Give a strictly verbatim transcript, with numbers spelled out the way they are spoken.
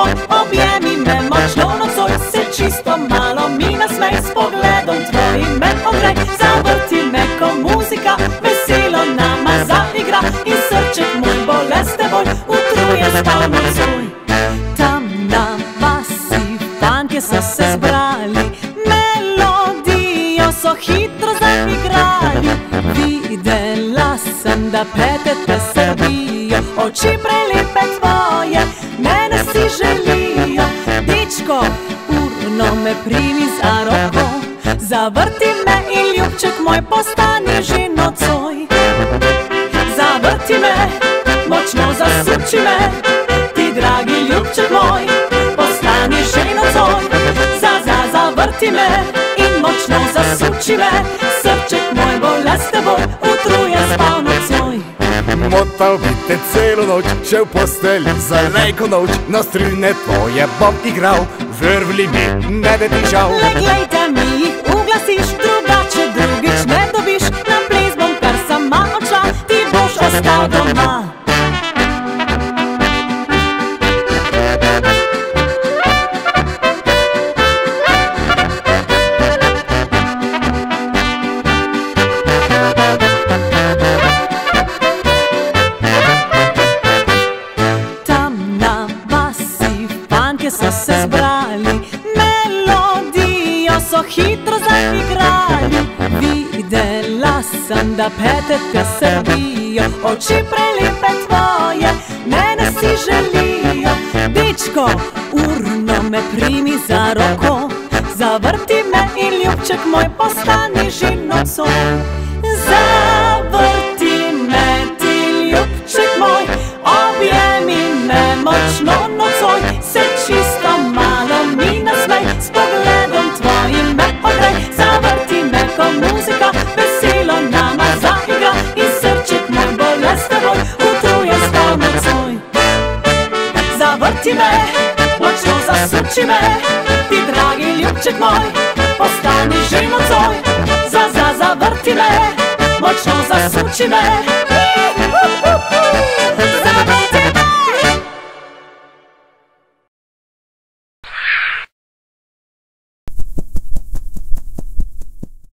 moj, objemi me močno nocoj, se čisto malo mi nasmej, s pogledom tvojim me ogrej, zavrti me ko muzika, veselo nama zaigra in srček moj bolest s teboj utruje spal nocoj. Tam na vasi fantje so se zbrali, melodijo so hitro zaigrali, videla sem, da petete srbijo, oči prelepe tvoje mene si želijo. Dečko, urno me primi za roko, zavrti me in ljubček moj postani že nocoj. Zavrti me, močno zasuči me, ti dragi ljubček moj, postani že nocoj. Za, za, zavrti me in močno zasuči me, srček moj bolest s teboj utruje spal nocoj. Motal bi te celo noč, še v posteli za lejko noč, na strune tvoje bom igral, žrvli mi ne da ti žal. Le glejte mi jih uglasiš, drugače drugič ne dobiš, na ples bom kar sama odšla, ti boš ostal doma. So se zbrali, melodijo so hitro zaigrali, videla sem, da petete srbijo, oči prelepe tvoje mene si želijo. Dečko, urno me primi za roko, zavrti me in ljubček moj postani že nocoj. Zavrti me ti ljubček moj, objemi me močno nocoj, se čisto malo mi nasmej, s pogledom tvojim me ogrej, zavrti me ko muzika, veselo nama zaigra in srček moj bolest s teboj utruje spal nocoj. Zavrti me, močno zasuči me, ti dragi ljubček moj, postani že nocoj. Za, za, zavrti me, močno zasuči me,